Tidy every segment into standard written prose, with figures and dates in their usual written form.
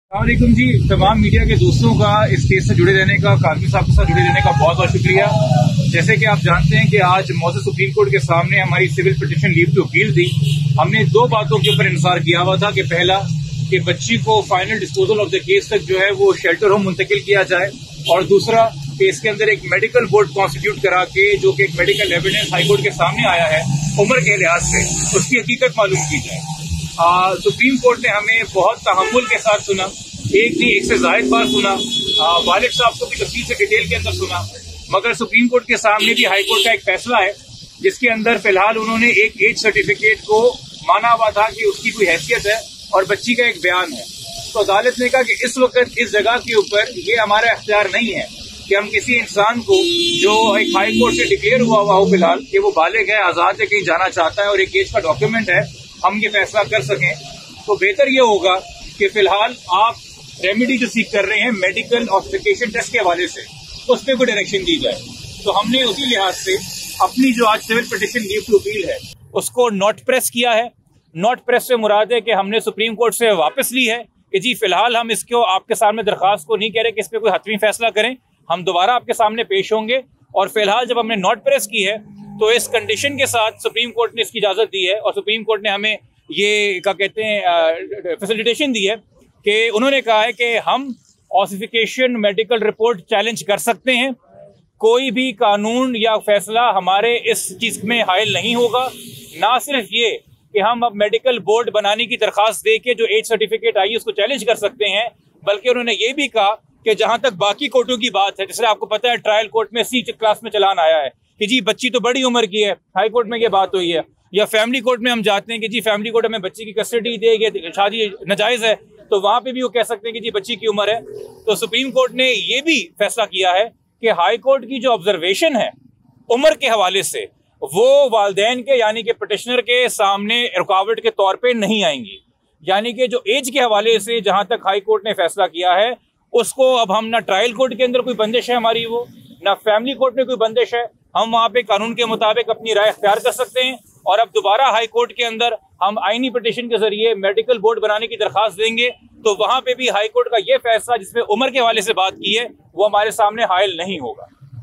अस्सलामुअलैकुम जी, तमाम मीडिया के दोस्तों का इस केस से जुड़े रहने का, काजमी साहब के साथ जुड़े रहने का बहुत बहुत शुक्रिया। जैसे कि आप जानते हैं कि आज मौजूद सुप्रीम कोर्ट के सामने हमारी civil petition leave to appeal थी। हमने दो बातों के ऊपर इंतजार किया हुआ था कि पहला कि बच्ची को final disposal of the case तक जो है वो शेल्टर होम मुंतकिल किया जाए, और दूसरा कि इसके अंदर एक मेडिकल बोर्ड कॉन्स्टिट्यूट करा के जो कि एक मेडिकल एविडेंस हाईकोर्ट के सामने आया है उम्र के लिहाज से, उसकी हकीकत मालूम की जाए। सुप्रीम कोर्ट ने हमें बहुत तहम्मुल के साथ सुना, एक नहीं एक से जायद बार सुना, वालिद साहब को भी तफसील से डिटेल के अंदर सुना, मगर सुप्रीम कोर्ट के सामने भी हाई कोर्ट का एक फैसला है जिसके अंदर फिलहाल उन्होंने एक एज सर्टिफिकेट को माना हुआ था कि उसकी कोई हैसियत है और बच्ची का एक बयान है। तो अदालत ने कहा कि इस वक्त इस जगह के ऊपर ये हमारा अख्तियार नहीं है कि हम किसी इंसान को जो एक हाई कोर्ट से डिक्लेयर हुआ हो फिलहाल कि वो बालिग है, आजाद है, कहीं जाना चाहता है और एक एज का डॉक्यूमेंट है, हम ये फैसला कर सकें। तो बेहतर ये होगा कि फिलहाल आप रेमेडी जो सीख कर रहे हैं मेडिकल ऑथेंटिकेशन टेस्ट के हवाले से, उस पर कोई डायरेक्शन दी जाए। तो हमने उसी लिहाज से अपनी जो आज civil petition leave to appeal है उसको नॉट प्रेस किया है। नॉट प्रेस से मुराद है कि हमने सुप्रीम कोर्ट से वापस ली है कि जी फिलहाल हम इसको आपके सामने दरखास्त को नहीं कह रहे कि इस पर कोई हतमी फैसला करें, हम दोबारा आपके सामने पेश होंगे। और फिलहाल जब हमने नॉट प्रेस की है तो इस कंडीशन के साथ सुप्रीम कोर्ट ने इसकी इजाज़त दी है, और सुप्रीम कोर्ट ने हमें ये क्या कहते हैं फैसिलिटेशन दी है कि उन्होंने कहा है कि हम ऑसिफिकेशन मेडिकल रिपोर्ट चैलेंज कर सकते हैं, कोई भी कानून या फैसला हमारे इस चीज़ में हायल नहीं होगा। ना सिर्फ ये कि हम अब मेडिकल बोर्ड बनाने की दरख्वास्त दे के जो एज सर्टिफिकेट आई उसको चैलेंज कर सकते हैं, बल्कि उन्होंने ये भी कहा कि जहाँ तक बाकी कोर्टों की बात है, जैसे आपको पता है ट्रायल कोर्ट में सी क्लास में चलान आया है कि जी बच्ची तो बड़ी उम्र की है, हाई कोर्ट में ये बात हुई है, या फैमिली कोर्ट में हम जाते हैं कि जी फैमिली कोर्ट हमें बच्ची की कस्टडी दे, ये शादी नाजायज़ है, तो वहाँ पे भी वो कह सकते हैं कि जी बच्ची की उम्र है। तो सुप्रीम कोर्ट ने ये भी फैसला किया है कि हाई कोर्ट की जो ऑब्जर्वेशन है उम्र के हवाले से वो वालिदैन के यानी कि पिटिशनर के सामने रुकावट के तौर पे नहीं आएंगी। यानी कि जो एज के हवाले से जहाँ तक हाई कोर्ट ने फैसला किया है उसको अब हम ना ट्रायल कोर्ट के अंदर कोई बंदिश है हमारी, वो ना फैमिली कोर्ट में कोई बंदिश है, हम वहाँ पे कानून के मुताबिक अपनी राय अख्तियार कर सकते हैं। और अब दोबारा हाई कोर्ट के अंदर हम आईनी पिटीशन के जरिए मेडिकल बोर्ड बनाने की दरख्वास्त देंगे, तो वहाँ पे भी हाई कोर्ट का ये फैसला जिसमें उम्र के हवाले से बात की है वो हमारे सामने हायल नहीं होगा।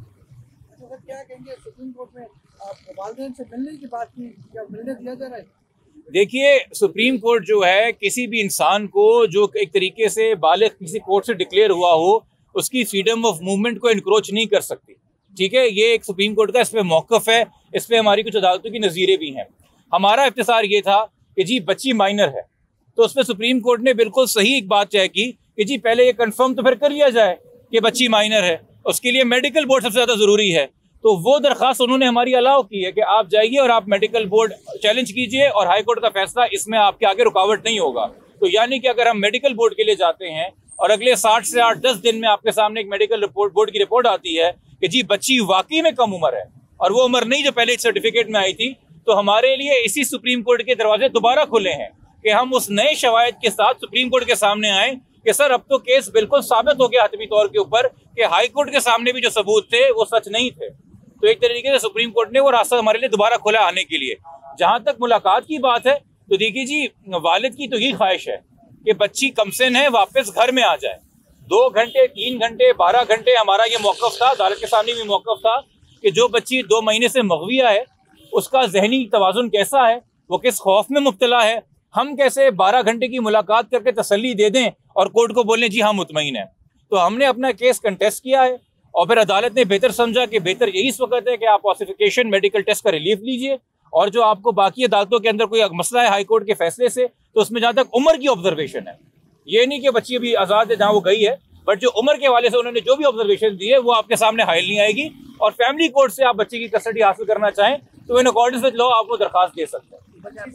क्या कहेंगे, सुप्रीम कोर्ट में वालिदैन से मिलने की बात की, क्या मिलने दिया जा रहा है? देखिए, सुप्रीम कोर्ट जो है किसी भी इंसान को जो एक तरीके से बालिग किसी कोर्ट से डिक्लेयर हुआ हो उसकी फ्रीडम ऑफ मूवमेंट को इनक्रोच नहीं कर सकती। ठीक है, ये एक सुप्रीम कोर्ट का इस पर मौक़िफ़ है, इस पर हमारी कुछ अदालतों की नज़ीरें भी हैं। हमारा इख्तिसार ये था कि जी बच्ची माइनर है, तो उस पर सुप्रीम कोर्ट ने बिल्कुल सही एक बात तय की कि जी पहले ये कंफर्म तो फिर कर लिया जाए कि बच्ची माइनर है, उसके लिए मेडिकल बोर्ड सबसे ज़्यादा ज़रूरी है। तो वो दरख्वास्त उन्होंने हमारी अलाउ की है कि आप जाइए और आप मेडिकल बोर्ड चैलेंज कीजिए और हाई कोर्ट का फैसला इसमें आपके आगे रुकावट नहीं होगा। तो यानी कि अगर हम मेडिकल बोर्ड के लिए जाते हैं और अगले 60 से 8-10 दिन में आपके सामने एक मेडिकल रिपोर्ट बोर्ड की रिपोर्ट आती है कि जी बच्ची वाकई में कम उम्र है और वो उम्र नहीं जो पहले सर्टिफिकेट में आई थी, तो हमारे लिए इसी सुप्रीम कोर्ट के दरवाजे दोबारा खुले हैं कि हम उस नए शवायद के साथ सुप्रीम कोर्ट के सामने आए कि सर अब तो केस बिल्कुल साबित हो गया हतमी तौर के ऊपर कि हाई कोर्ट के सामने भी जो सबूत थे वो सच नहीं थे। तो एक तरीके से सुप्रीम कोर्ट ने वो रास्ता हमारे लिए दोबारा खुला आने के लिए। जहाँ तक मुलाकात की बात है तो देखिए जी, वालिद की तो यही ख्वाहिश है कि बच्ची कमसिन है वापस घर में आ जाए। 2 घंटे 3 घंटे 12 घंटे हमारा ये मौक़िफ़ था, अदालत के सामने भी मौक़िफ़ था कि जो बच्ची 2 महीने से मग़विया है उसका जहनी तवाज़ुन कैसा है, वो किस खौफ में मुब्तला है, हम कैसे 12 घंटे की मुलाकात करके तसल्ली दे दें और कोर्ट को बोलें जी हाँ मुतमईन है। तो हमने अपना केस कंटेस्ट किया है और फिर अदालत ने बेहतर समझा कि बेहतर यही इस वक्त है कि आप ऑसिफिकेशन मेडिकल टेस्ट का रिलीफ लीजिए, और जो आपको बाकी अदालतों के अंदर कोई मसला है हाई कोर्ट के फैसले से तो उसमें जहाँ तक उम्र की ऑब्जर्वेशन है, ये नहीं कि बच्ची अभी आज़ाद है जहाँ वो गई है, बट जो उम्र के हवाले से उन्होंने जो भी ऑब्जर्वेशन दी है वो आपके सामने हायल नहीं आएगी। और फैमिली कोर्ट से आप बच्चे की कस्टडी हासिल करना चाहें तो इन अकॉर्डिंग विद लॉ आप वो दरख्वास्त दे सकते हैं।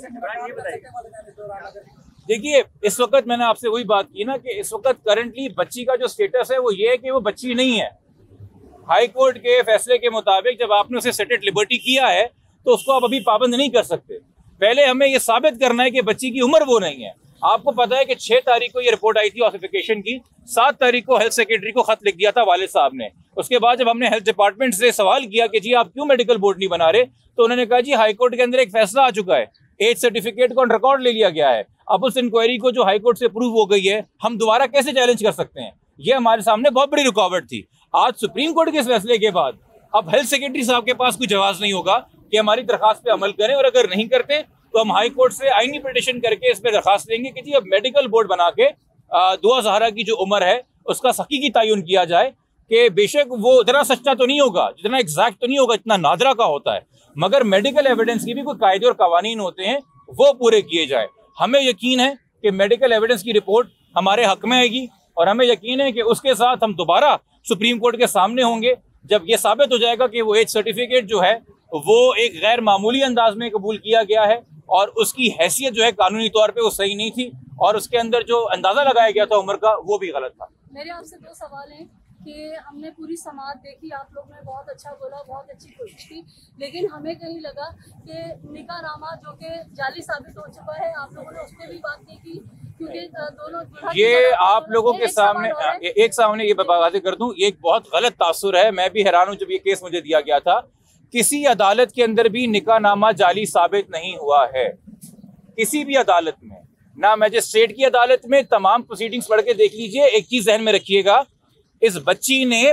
देखिए, इस वक्त मैंने आपसे वही बात की ना कि इस वक्त करंटली बच्ची का जो स्टेटस है वो ये है कि वो बच्ची नहीं है। हाई कोर्ट के फैसले के मुताबिक जब आपने उसे सेटेड लिबर्टी किया है तो उसको आप अभी पाबंद नहीं कर सकते। पहले हमें ये साबित करना है कि बच्ची की उम्र वो नहीं है। आपको पता है कि 6 तारीख को ये रिपोर्ट आई थी ऑसिफिकेशन की, 7 तारीख को हेल्थ सेक्रेटरी को खत लिख दिया था वालिद साहब ने। उसके बाद जब हमने हेल्थ डिपार्टमेंट से सवाल किया कि जी आप क्यों मेडिकल बोर्ड नहीं बना रहे, तो उन्होंने कहा जी हाई कोर्ट के अंदर एक फैसला आ चुका है एज सर्टिफिकेट को ऑन रिकॉर्ड ले लिया गया है। अब उस इंक्वायरी को जो हाई कोर्ट से अप्रूव हो गई है, हम दोबारा कैसे चैलेंज कर सकते हैं? ये हमारे सामने बहुत बड़ी रुकावट थी। आज सुप्रीम कोर्ट के इस फैसले के बाद अब हेल्थ सेक्रेटरी साहब के पास कोई जवाब नहीं होगा कि हमारी दरखास्त पे अमल करें, और अगर नहीं करते तो हम हाई कोर्ट से आईनी पिटीशन करके इस पे दरखास्त देंगे कि जी अब मेडिकल बोर्ड बना के दुआ ज़हरा की जो उम्र है उसका हकीकी तयन किया जाए कि बेशक वो इतना सच्चा तो नहीं होगा, जितना एग्जैक्ट तो नहीं होगा, इतना नादरा का होता है, मगर मेडिकल एविडेंस की भी कोई कायदे और कवानीन होते हैं, वो पूरे किए जाए। हमें यकीन है कि मेडिकल एविडेंस की रिपोर्ट हमारे हक में आएगी, और हमें यकीन है कि उसके साथ हम दोबारा सुप्रीम कोर्ट के सामने होंगे जब ये साबित हो जाएगा कि वो एज सर्टिफिकेट जो है वो एक गैर मामूली अंदाज में कबूल किया गया है और उसकी हैसियत जो है कानूनी तौर पे वो सही नहीं थी, और उसके अंदर जो अंदाजा लगाया गया था उम्र का वो भी गलत था। मेरे आपसे दो सवाल हैं कि हमने पूरी समाअत देखी, आप लोग ने बहुत अच्छा बोला, बहुत अच्छी कोशिश की, लेकिन हमें कहीं लगा कि निकाहनामा जो कि जाली साबित हो चुका है, आप लोगों ने उस पर भी बात नहीं की, क्योंकि दोनों ये आप लोगों के सामने ये वाज़ेह कर दूं, ये एक बहुत गलत तासुर है। मैं भी हैरान हूं जब ये केस मुझे दिया गया था। किसी अदालत के अंदर भी निकाहनामा जाली साबित नहीं हुआ है, किसी भी अदालत में, ना मैजिस्ट्रेट की अदालत में। तमाम प्रोसीडिंग्स पढ़ के देख लीजिए। एक चीज ध्यान में रखिएगा, इस बच्ची ने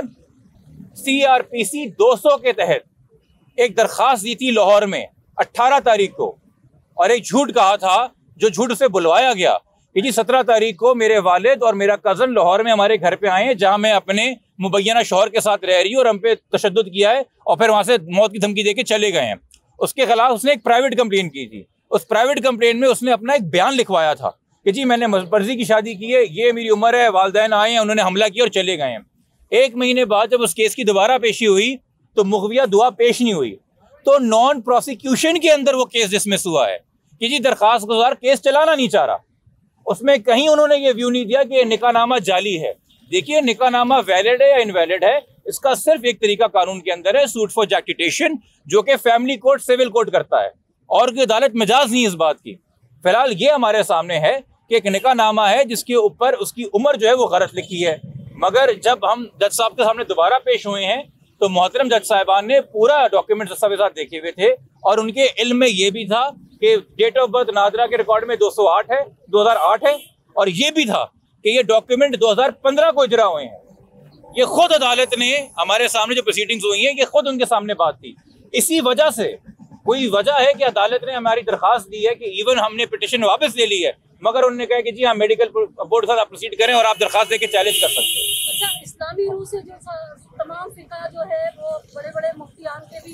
CRPC 200 के तहत एक दरखास्त दी थी लाहौर में 18 तारीख को, और एक झूठ कहा था, जो झूठ उसे बुलवाया गया कि जी 17 तारीख को मेरे वालिद और मेरा कज़न लाहौर में हमारे घर पे आए हैं, जहां मैं अपने मुबैना शौहर के साथ रह रही हूँ, और हम पे तशद्दुद किया है, और फिर वहां से मौत की धमकी देके चले गए हैं। उसके खिलाफ उसने एक प्राइवेट कंप्लेन की थी। उस प्राइवेट कंप्लेन में उसने अपना एक बयान लिखवाया था कि जी मैंने मर्जी की शादी की है, ये मेरी उम्र है, वालिदैन आए हैं, उन्होंने हमला किया और चले गए हैं। 1 महीने बाद जब उस केस की दोबारा पेशी हुई तो मुखबिया दुआ पेश नहीं हुई, तो नॉन प्रोसिक्यूशन के अंदर वो केस डिसमिस हुआ है कि जी दरखास्त गुजार केस चलाना नहीं चाह रहा। उसमें कहीं उन्होंने ये व्यू नहीं दिया कि निकाहनामा जाली है। देखिए, निकाहनामा वैलिड है या इनवैलिड है, इसका सिर्फ एक तरीका कानून के अंदर है, सूट फॉर जैक्टिटेशन, जो कि फैमिली कोर्ट सिविल कोर्ट करता है, और कोई अदालत मिजाज नहीं इस बात की। फिलहाल ये हमारे सामने है कि एक निकाहनामा है जिसके ऊपर उसकी उम्र जो है वो गलत लिखी है, मगर जब हम जज साहब के सामने दोबारा पेश हुए हैं तो मोहतरम जज साहिबान ने पूरा डॉक्यूमेंट दस्तावेज़ात देखे हुए थे, और उनके इल्म में ये भी था कि डेट ऑफ बर्थ नादरा के रिकॉर्ड में 208 है, 2008 है, और ये भी था कि ये डॉक्यूमेंट 2015 को इजरा हुए हैं। ये खुद अदालत ने हमारे सामने जो प्रोसीडिंग्स हुई हैं, ये खुद उनके सामने बात थी। इसी वजह से कोई वजह है कि अदालत ने हमारी दरखास्त दी है कि इवन हमने पिटिशन वापस ले ली है, मगर उन्होंने कहा कि जी हाँ मेडिकल बोर्ड के साथ आप प्रोसीड करें और आप दरखास्त देके चैलेंज कर सकते हैं। अच्छा, इस्लामी रूह से जो तमाम फिका जो है वो बड़े बड़े मुफ्तियान के भी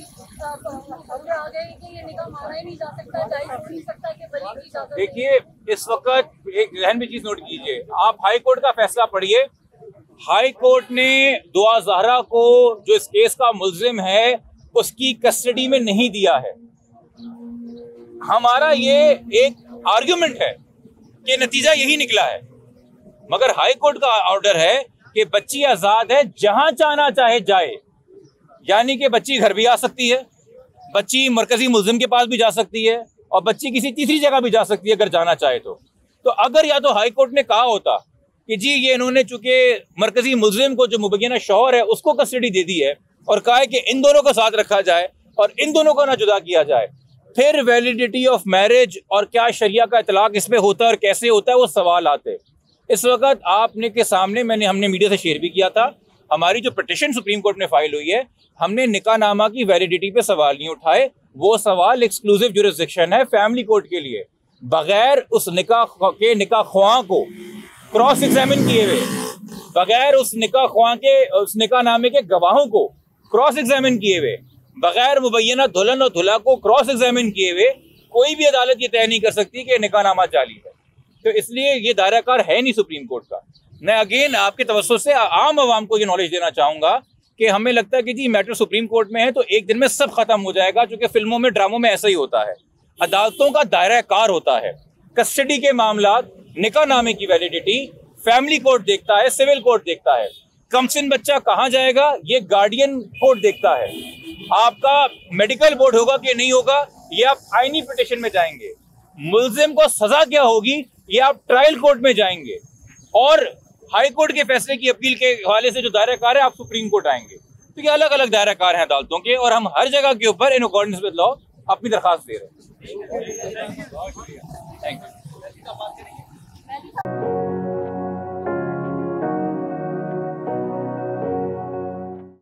आ गए कि ये निकाह माना ही नहीं जा सकता, जायज हो नहीं सकता कि बरी की इजाजत। देखिए, इस वक्त एक जहन में चीज नोट कीजिए, आप हाई कोर्ट का फैसला पढ़िए। हाई कोर्ट ने दुआ ज़हरा को, जो इस केस का मुल्जिम है, उसकी कस्टडी में नहीं दिया है। हमारा ये एक आर्ग्यूमेंट है कि नतीजा यही निकला है, मगर हाई कोर्ट का ऑर्डर है कि बच्ची आजाद है, जहां चाहना चाहे जाए, यानी कि बच्ची घर भी आ सकती है, बच्ची मरकजी मुल्जिम के पास भी जा सकती है, और बच्ची किसी तीसरी जगह भी जा सकती है अगर जाना चाहे तो अगर या तो हाई कोर्ट ने कहा होता कि जी ये इन्होंने चूंकि मरकजी मुल्जिम को जो मुबैना शौहर है उसको कस्टडी दे दी है, और कहा है कि इन दोनों को साथ रखा जाए और इन दोनों को ना जुदा किया जाए, फिर वैलिडिटी ऑफ मैरिज और क्या शरिया का इतलाक इस पे होता है और कैसे होता है, वो सवाल आते। इस वक्त आपने के सामने हमने मीडिया से शेयर भी किया था, हमारी जो पिटिशन सुप्रीम कोर्ट में फाइल हुई है, हमने निकाहनामा की वैलिडिटी पे सवाल नहीं उठाए। वो सवाल एक्सक्लूसिव जुरिस्डिक्शन है फैमिली कोर्ट के लिए, बगैर उस निकाह के निकाह ख्वाह को क्रॉस एग्जामिन किए हुए, बगैर उस निकाह ख्वाह के उस निकाहनामे के गवाहों को क्रॉस एग्जामिन किए हुए, बगैर मुबैना दुल्हन और दूल्हा को क्रॉस एग्जामिन किए हुए कोई भी अदालत ये तय नहीं कर सकती कि निकाहनामा जाली है। तो इसलिए ये दायराकार है नहीं सुप्रीम कोर्ट का। मैं अगेन आपके तवज्जो से आम आवाम को ये नॉलेज देना चाहूँगा कि हमें लगता है कि जी मैटर सुप्रीम कोर्ट में है तो एक दिन में सब खत्म हो जाएगा, क्योंकि फिल्मों में ड्रामों में ऐसा ही होता है। अदालतों का दायरा कार होता है, कस्टडी के मामला, निकाहनामे की वैलिडिटी फैमिली कोर्ट देखता है, सिविल कोर्ट देखता है। कमसिन बच्चा कहाँ जाएगा ये गार्डियन कोर्ट देखता है। आपका मेडिकल बोर्ड होगा कि नहीं होगा ये आप आईनी पिटिशन में जाएंगे। मुल्जिम को सजा क्या होगी ये आप ट्रायल कोर्ट में जाएंगे, और हाई कोर्ट के फैसले की अपील के हवाले से जो दायरा कार है आप सुप्रीम कोर्ट आएंगे। तो ये अलग अलग दायरा कार हैं अदालतों के, और हम हर जगह के ऊपर इन अकॉर्डिंग्स विद लॉ अपनी दरखास्त दे रहे हैं। Thank you.